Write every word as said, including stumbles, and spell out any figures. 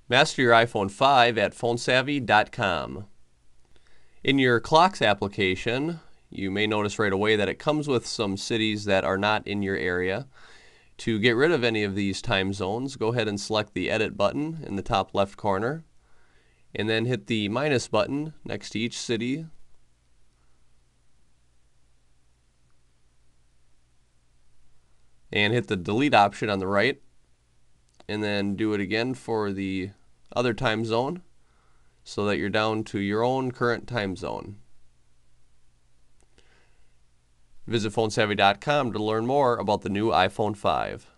Master your iPhone five at phone savvy dot com. In your clocks application, you may notice right away that it comes with some cities that are not in your area. To get rid of any of these time zones, go ahead and select the Edit button in the top left corner, and then hit the minus button next to each city. And hit the delete option on the right, and then do it again for the other time zone so that you're down to your own current time zone. Visit phone savvy dot com to learn more about the new iPhone five.